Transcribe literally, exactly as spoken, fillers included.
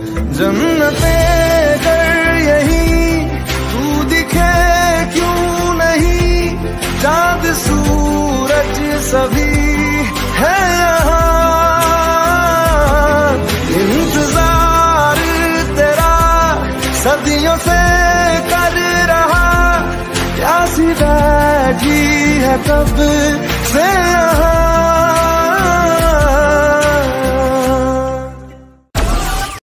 जन्नते कर यही तू दिखे क्यों नहीं, चांद सूरज सभी है यहाँ। इंतजार तेरा सदियों से कर रहा, प्यासी बैठी है कब से यहाँ।